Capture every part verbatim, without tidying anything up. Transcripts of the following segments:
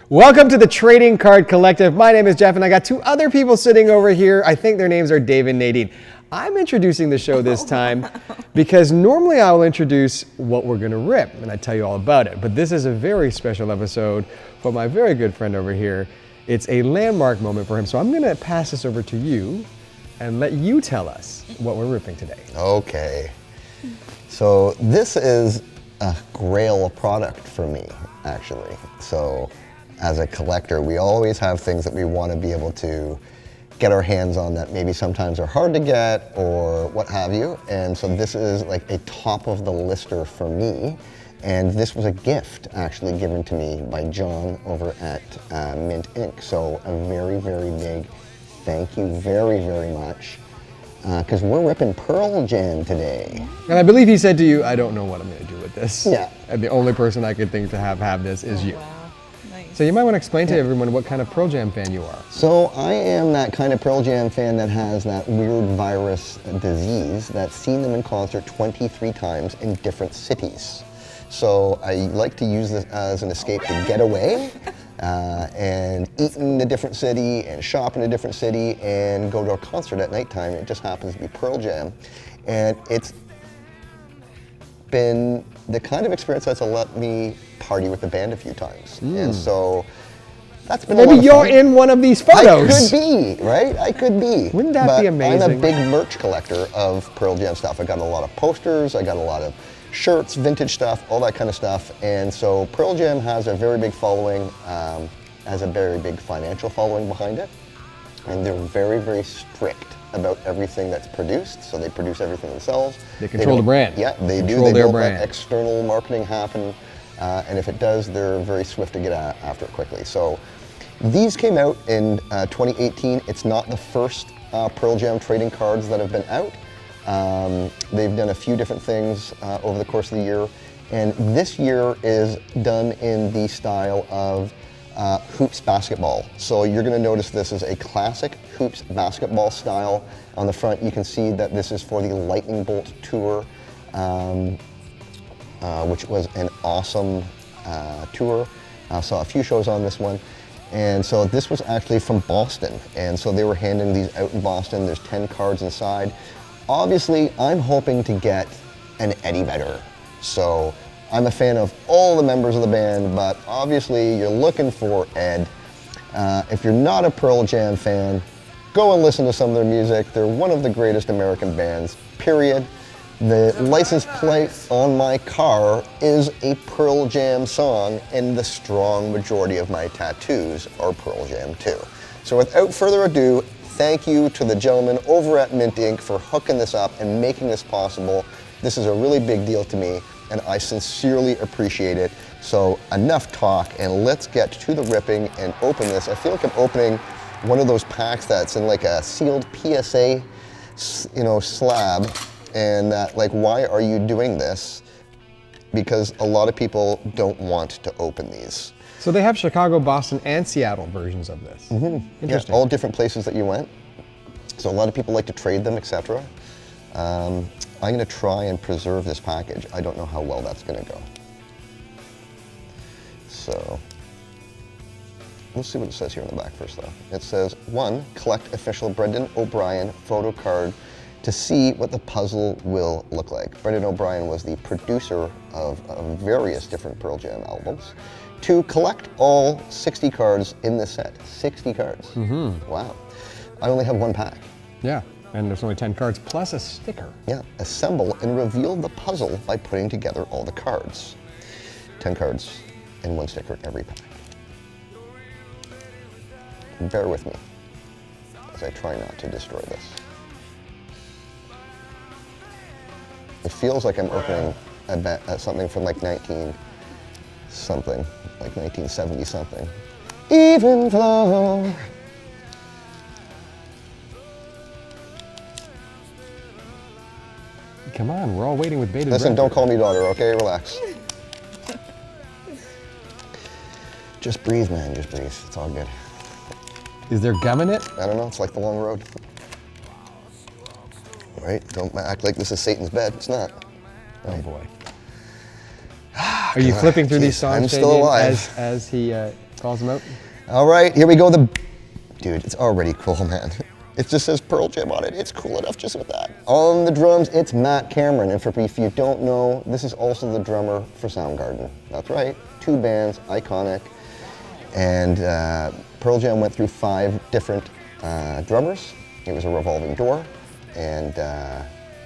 Welcome to the Trading Card Collective. My name is Jeff, and I got two other people sitting over here. I think their names are Dave and Nadine. I'm introducing the show this time because normally I will introduce what we're going to rip, and I tell you all about it. But this is a very special episode for my very good friend over here. It's a landmark moment for him, so I'm going to pass this over to you and let you tell us what we're ripping today. Okay. So this is a grail product for me, actually. So as a collector, we always have things that we want to be able to get our hands on that maybe sometimes are hard to get or what have you. And so this is like a top of the lister for me. And this was a gift actually given to me by John over at uh, Mint Incorporated. So a very, very big thank you very, very much. Because uh, we're ripping Pearl Jam today. And I believe he said to you, I don't know what I'm going to do with this. Yeah. And the only person I could think to have have this is Oh, you. wow. Nice. So you might want to explain to everyone what kind of Pearl Jam fan you are. So I am that kind of Pearl Jam fan that has that weird virus disease that's seen them in concert twenty-three times in different cities. So I like to use this as an escape to get away uh, and eat in a different city and shop in a different city and go to a concert at nighttime. It just happens to be Pearl Jam. And it's been the kind of experience that's let me party with the band a few times. Mm. And so that's been Maybe a lot of you're fun. in one of these photos. I could be, right? I could be. Wouldn't that but be amazing? I'm a big merch collector of Pearl Jam stuff. I got a lot of posters, I got a lot of shirts, vintage stuff, all that kind of stuff. And so Pearl Jam has a very big following, um, has a very big financial following behind it. And they're very, very strict about everything that's produced. So they produce everything themselves. They control the brand. Yeah, they control do. They their don't brand. let external marketing happen. Uh, and if it does, they're very swift to get a after it quickly. So these came out in uh, twenty eighteen. It's not the first uh, Pearl Jam trading cards that have been out. Um, they've done a few different things uh, over the course of the year. And this year is done in the style of uh, hoops basketball. So you're gonna notice this is a classic hoops basketball style. On the front, you can see that this is for the Lightning Bolt Tour, um, uh, which was an awesome uh, tour. I saw a few shows on this one. And so this was actually from Boston. And so they were handing these out in Boston. There's ten cards inside. Obviously, I'm hoping to get an Eddie Vedder. So I'm a fan of all the members of the band, but obviously you're looking for Ed. Uh, if you're not a Pearl Jam fan, go and listen to some of their music. They're one of the greatest American bands, period. The license plate on my car is a Pearl Jam song, and the strong majority of my tattoos are Pearl Jam too. So without further ado, thank you to the gentlemen over at Mint Incorporated for hooking this up and making this possible. This is a really big deal to me, and I sincerely appreciate it. So enough talk, and let's get to the ripping and open this. I feel like I'm opening one of those packs that's in like a sealed P S A, you know, slab, and uh, like, why are you doing this? Because a lot of people don't want to open these. So they have Chicago, Boston, and Seattle versions of this. Mm-hmm. Interesting. Yeah, all different places that you went. So a lot of people like to trade them, et cetera. Um, I'm going to try and preserve this package. I don't know how well that's going to go. So we'll see what it says here on the back first, though. It says, one, collect official Brendan O'Brien photo card to see what the puzzle will look like. Brendan O'Brien was the producer of, of various different Pearl Jam albums. Two, collect all sixty cards in this set. sixty cards. Mm-hmm. Wow. I only have one pack. Yeah, and there's only ten cards plus a sticker. Yeah, assemble and reveal the puzzle by putting together all the cards. ten cards and one sticker in every pack. Bear with me as I try not to destroy this. It feels like I'm opening a bet, uh, something from like nineteen something, like nineteen seventy something. Even flow. Come on, we're all waiting with bated Listen, breath. don't call me daughter, okay? Relax. Just breathe, man, just breathe. It's all good. Is there gum in it? I don't know, it's like the long road. Right? Don't act like this is Satan's bed. It's not. Oh Right. boy. Are you flipping through Jeez, these songs, I'm still Fabian, alive. as, as he uh, Calls him out. All right, here we go. The dude, it's already cool, man. It just says Pearl Jam on it. It's cool enough just with that. On the drums, it's Matt Cameron. And for if you don't know, this is also the drummer for Soundgarden. That's right, two bands, iconic. And uh, Pearl Jam went through five different uh, drummers. It was a revolving door. And uh,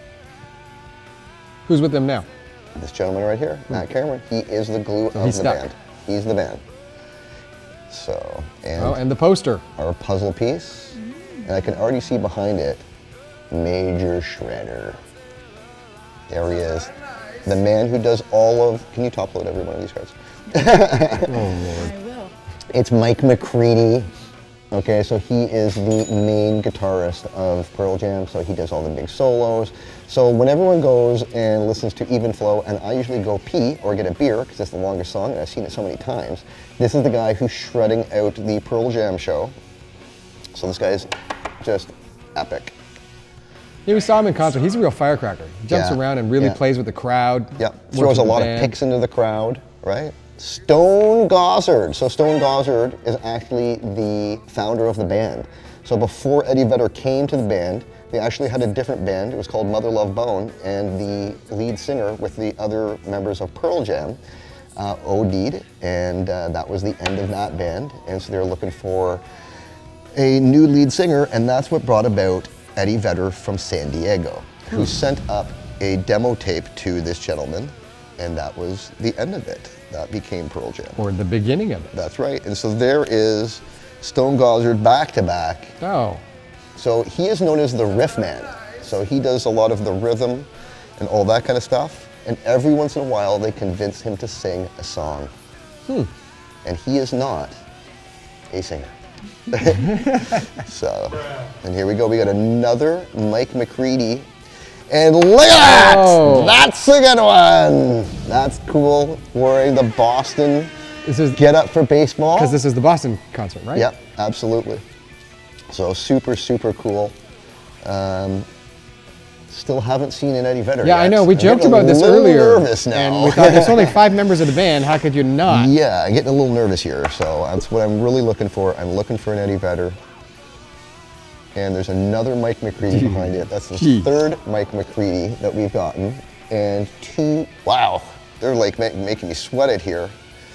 who's with them now? This gentleman right here, Matt Cameron, he is the glue So of he's the stuck. band. He's the band. So, and, Oh, and the poster. our puzzle piece, and I can already see behind it, Major Shredder. There he is. The man who does all of, can you top load every one of these cards? Oh, Lord. I will. It's Mike McCready. Okay, so he is the main guitarist of Pearl Jam, so he does all the big solos. So when everyone goes and listens to Even Flow, and I usually go pee or get a beer, because it's the longest song, and I've seen it so many times, this is the guy who's shredding out the Pearl Jam show. So this guy is just epic. Yeah, we saw him in concert. He's a real firecracker. He jumps Yeah, around and really yeah. plays with the crowd. Yeah, works throws a with the lot band. of picks into the crowd, right? Stone Gossard. So Stone Gossard is actually the founder of the band. So before Eddie Vedder came to the band, they actually had a different band. It was called Mother Love Bone, and the lead singer with the other members of Pearl Jam uh, OD'd, and uh, that was the end of that band. And so they were looking for a new lead singer, and that's what brought about Eddie Vedder from San Diego, who sent up a demo tape to this gentleman, and that was the end of it. That became Pearl Jam. Or the beginning of it. That's right. And so there is Stone Gossard back to back. Oh. So he is known as the riff man. So he does a lot of the rhythm and all that kind of stuff. And every once in a while, they convince him to sing a song. Hmm. And he is not a singer. So, and here we go. We got another Mike McCready. And look at that! Oh. That's a good one! That's cool. Wearing the Boston This is Get Up for Baseball. because this is the Boston concert, right? Yep, absolutely. So super, super cool. Um, still haven't seen an Eddie Vedder Yeah, yet. I know. We I'm joked getting a about this little earlier. nervous now. And we thought there's only five members of the band. How could you not? Yeah, I'm getting a little nervous here. So that's what I'm really looking for. I'm looking for an Eddie Vedder. And there's another Mike McCready behind it. That's the Jeez. third Mike McCready that we've gotten. And two, wow, they're like ma- making me sweat it here.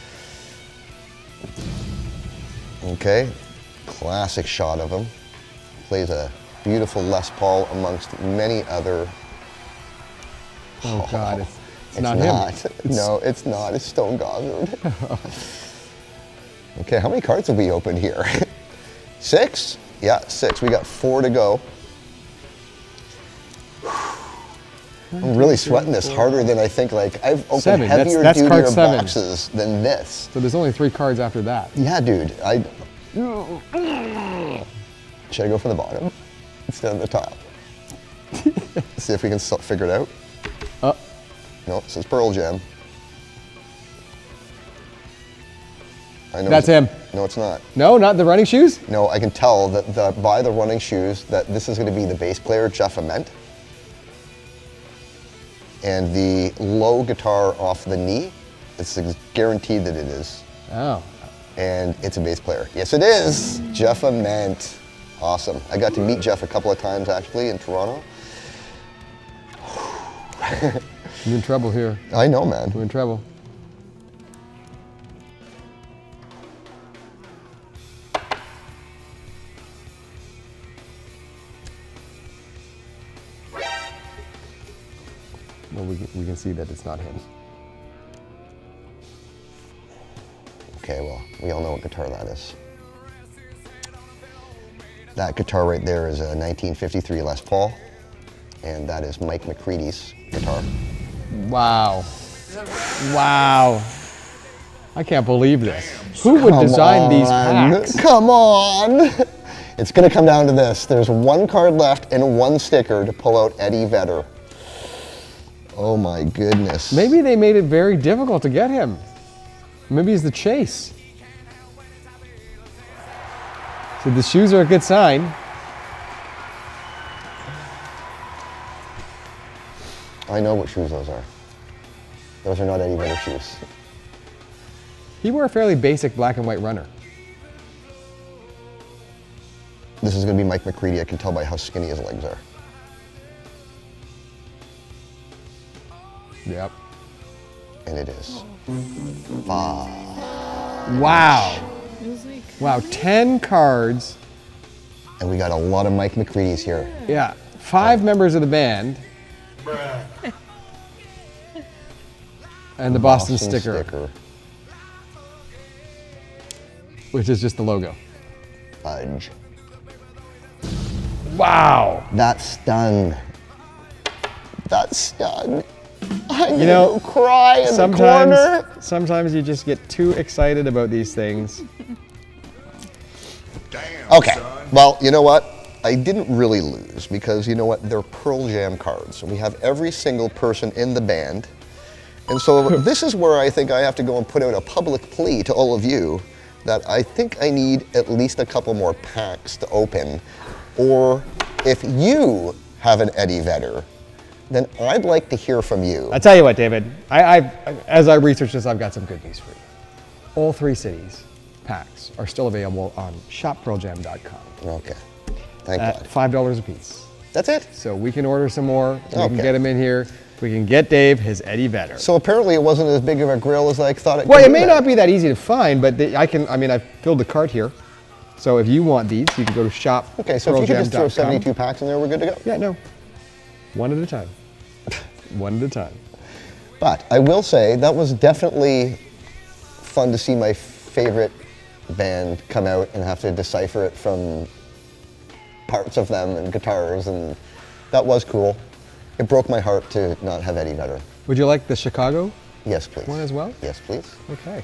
Okay, classic shot of him. Plays a beautiful Les Paul amongst many other. Oh, God. It's, it's, It's not, not. him. No, it's not. It's Stone Gossard. Okay, how many cards have we opened here? Six? Yeah, six. We got four to go. I'm really sweating this harder than I think. Like, I've opened Seven. That's- heavier that's card dutier seven. boxes than this. So there's only three cards after that. Yeah, dude. I. Should I go from the bottom instead of the top? See if we can still figure it out. Uh, No, it says Pearl Jam. I know That's it's- him. No, it's not. no, not the running shoes? No, I can tell that the, by the running shoes that this is going to be the bass player, Jeff Ament. And the low guitar off the knee, it's guaranteed that it is. Oh. And it's a bass player. Yes, it is. Jeff Ament. Awesome. I got to meet Jeff a couple of times actually in Toronto. You're in trouble here. I know, man. You're in trouble. Well, we can, we can see that it's not him. Okay, well, we all know what guitar that is. That guitar right there is a nineteen fifty-three Les Paul, and that is Mike McCready's guitar. Wow. Wow. I can't believe this. Who would Come design these on. packs? Come on! It's gonna come down to this. There's one card left and one sticker to pull out Eddie Vedder. Oh my goodness. Maybe they made it very difficult to get him. Maybe it's the chase. So the shoes are a good sign. I know what shoes those are. Those are not Eddie Vedder shoes. He wore a fairly basic black and white runner. This is going to be Mike McCready. I can tell by how skinny his legs are. Yep. And it is. Five. Wow. It was like, Wow, ten cards. And we got a lot of Mike McCready's here. Yeah, five members of the band. And the Boston, sticker, sticker. which is just the logo. Fudge. Wow. That stung. That stung. I need know, to cry in the Sometimes, corner. sometimes you just get too excited about these things. Damn, Okay, son. well, you know what? I didn't really lose because you know what? They're Pearl Jam cards. We have every single person in the band. And so this is where I think I have to go and put out a public plea to all of you that I think I need at least a couple more packs to open. Or if you have an Eddie Vedder, then I'd like to hear from you. I tell you what, David, I, I've, as I research this, I've got some good news for you. All three cities packs are still available on shop pearl jam dot com Okay, thank at God. five dollars a piece. That's it? So we can order some more, we can Okay. get them in here, we can get Dave his Eddie Vedder. So apparently it wasn't as big of a grill as I thought it Well, could it be may then. not be that easy to find, but the, I can, I mean, I've filled the cart here. So if you want these, you can go to shop Okay, so pearl if you jam could just throw dot com. seventy-two packs in there, we're good to go. Yeah, no. One at a time. One at a time. But I will say that was definitely fun to see my favorite band come out and have to decipher it from parts of them and guitars, and that was cool. It broke my heart to not have Eddie Vedder. Would you like the Chicago Yes, please. one as well? Yes, please. Okay.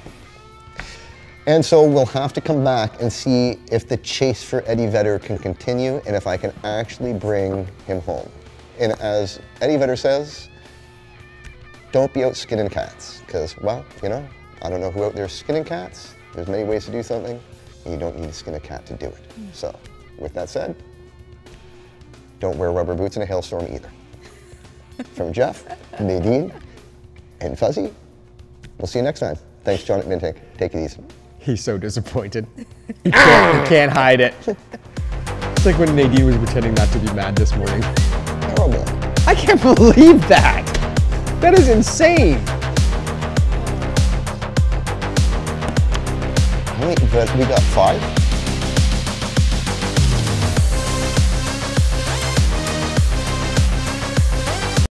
And so we'll have to come back and see if the chase for Eddie Vedder can continue and if I can actually bring him home. And as Eddie Vedder says, don't be out skinning cats, because, well, you know, I don't know who out there is skinning cats. There's many ways to do something, and you don't need to skin a cat to do it. So, with that said, don't wear rubber boots in a hailstorm either. From Jeff, Nadine, and Fuzzy, we'll see you next time. Thanks, John at Mintic. Take it easy. He's so disappointed. He can't, he can't hide it. It's like when Nadine was pretending not to be mad this morning. Terrible. I can't believe that. That is insane. Wait, but we got five?